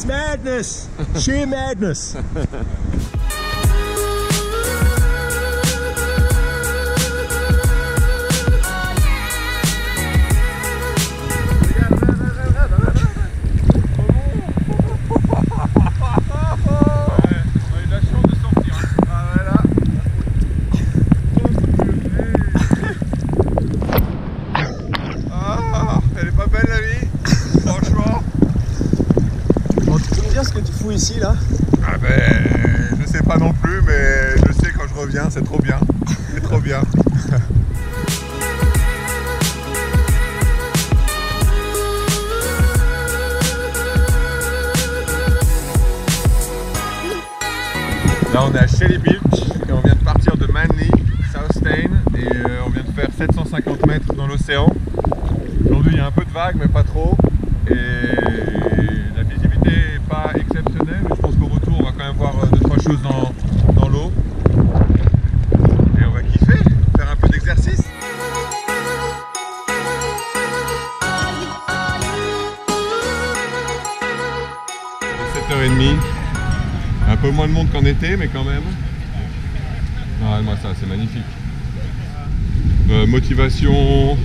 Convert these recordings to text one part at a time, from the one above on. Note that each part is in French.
madness. Sheer madness. Ici là? Ah ben, je sais pas non plus, mais je sais quand je reviens, c'est trop bien. C'est trop bien. Là on est à Shelly Beach et on vient de partir de Manly, South Staine, et on vient de faire 750 mètres dans l'océan. Aujourd'hui il y a un peu de vagues mais pas trop, et la visibilité n'est pas exceptionnelle, mais je pense qu'au retour on va quand même voir 2-3 choses dans l'eau. Et on va kiffer, faire un peu d'exercice. Il est 7h30, un peu moins de monde qu'en été mais quand même. Ah, moi ça c'est magnifique. Motivation,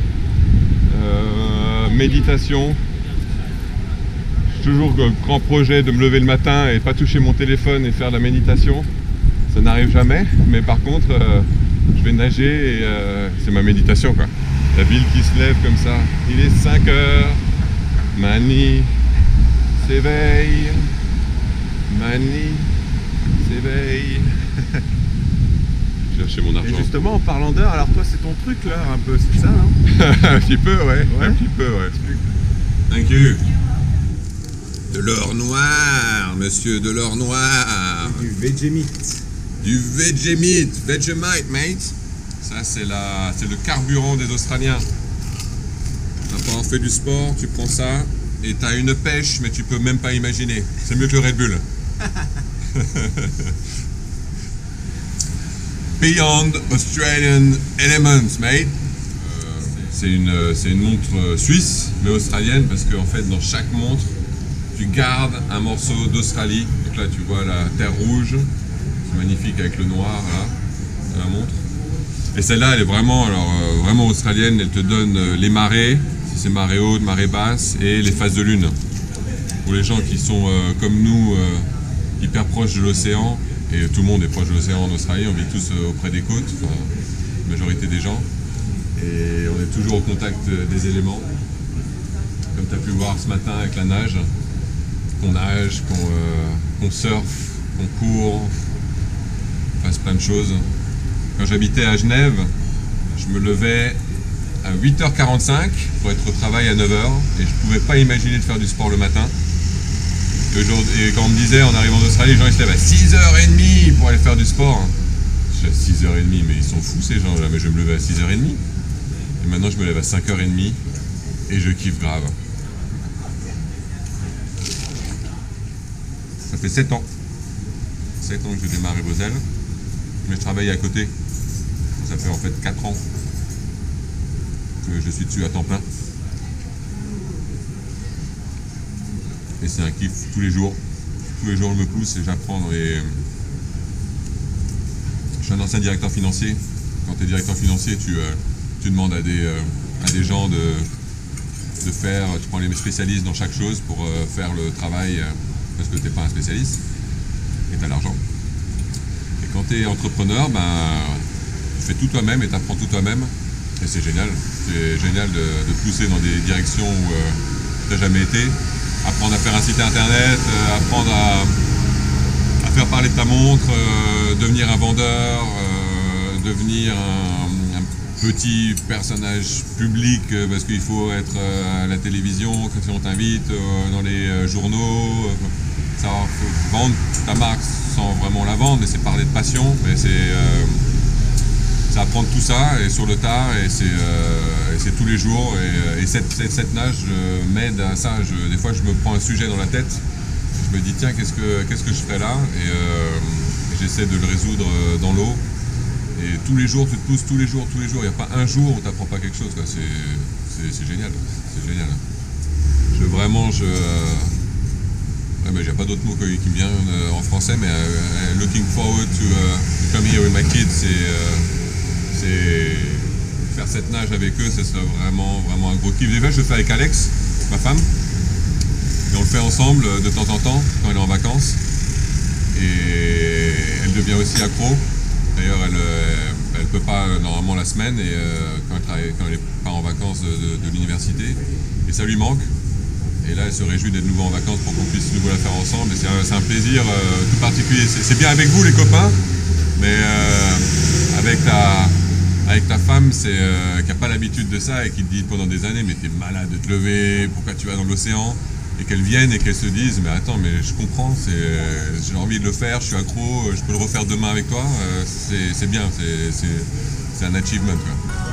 méditation. Toujours le grand projet de me lever le matin et pas toucher mon téléphone et faire de la méditation. Ça n'arrive jamais, mais par contre je vais nager et c'est ma méditation quoi. La ville qui se lève comme ça. Il est 5 h, Manly s'éveille, Manly s'éveille. Chercher mon argent. Et justement en parlant d'heure, alors toi c'est ton truc là un peu, c'est ça hein? Un petit peu ouais, un petit peu ouais. Thank you. De l'or noir, monsieur, de l'or noir. Du Vegemite. Du Vegemite, Vegemite, mate. Ça, c'est le carburant des Australiens. T'as pas fait du sport, tu prends ça et t'as une pêche, mais tu peux même pas imaginer. C'est mieux que le Red Bull. Beyond Australian Elements, mate. C'est une montre suisse, mais australienne, parce qu'en fait, dans chaque montre, tu gardes un morceau d'Australie. Donc là, tu vois la terre rouge. C'est magnifique avec le noir, là, de la montre. Et celle-là, elle est vraiment, vraiment australienne. Elle te donne les marées, si c'est marée haute, marée basse, et les phases de lune. Pour les gens qui sont, comme nous, hyper proches de l'océan, et tout le monde est proche de l'océan en Australie, on vit tous auprès des côtes, enfin, la majorité des gens. Et on est toujours au contact des éléments. Comme tu as pu voir ce matin avec la nage. Qu'on nage, qu'on surfe, qu'on court, qu'on fasse plein de choses. Quand j'habitais à Genève, je me levais à 8h45 pour être au travail à 9h et je ne pouvais pas imaginer de faire du sport le matin. Et quand on me disait en arrivant d'Australie, les gens ils se lèvent à 6h30 pour aller faire du sport. Je suis à 6h30, mais ils sont fous ces gens-là, mais je vais me lever à 6h30. Et maintenant je me lève à 5h30 et je kiffe grave. Ça fait 7 ans. 7 ans que je démarre Ebosel. Mais je travaille à côté. Ça fait en fait 4 ans que je suis dessus à temps plein. Et c'est un kiff tous les jours. Tous les jours je me pousse et j'apprends. Je suis un ancien directeur financier. Quand tu es directeur financier, tu demandes à des gens de faire, tu prends les spécialistes dans chaque chose pour faire le travail. Parce que tu n'es pas un spécialiste et tu as l'argent. Et quand tu es entrepreneur, tu fais tout toi-même et tu apprends tout toi-même. Et c'est génial. C'est génial de pousser dans des directions où tu n'as jamais été. Apprendre à faire un site internet, apprendre à faire parler de ta montre, devenir un vendeur, devenir un petit personnage public parce qu'il faut être à la télévision, quand on t'invite, dans les journaux. Savoir vendre ta marque sans vraiment la vendre, mais c'est parler de passion, mais c'est apprendre tout ça et sur le tard et c'est tous les jours et cette nage m'aide à ça. Des fois je me prends un sujet dans la tête, je me dis tiens qu'est-ce que je ferais là et j'essaie de le résoudre dans l'eau et tous les jours tu te pousses, tous les jours, il n'y a pas un jour où tu n'apprends pas quelque chose, c'est génial, c'est génial. j'ai pas d'autres mots qui me viennent en français, mais looking forward to come here with my kids, c'est faire cette nage avec eux, c'est vraiment un gros kiff. Déjà, je le fais avec Alex, ma femme, et on le fait ensemble de temps en temps quand elle est en vacances. Et elle devient aussi accro. D'ailleurs, elle peut pas normalement la semaine et quand elle n'est pas en vacances de l'université, et ça lui manque. Et là, elle se réjouit d'être nouveau en vacances pour qu'on puisse de nouveau la faire ensemble. Et c'est un plaisir tout particulier. C'est bien avec vous, les copains, mais avec ta femme, qui n'a pas l'habitude de ça et qui te dit pendant des années, mais t'es malade de te lever, pourquoi tu vas dans l'océan? Et qu'elles viennent et qu'elles se disent, mais attends, mais je comprends, j'ai envie de le faire, je suis accro, je peux le refaire demain avec toi. C'est bien, c'est un achievement, quoi.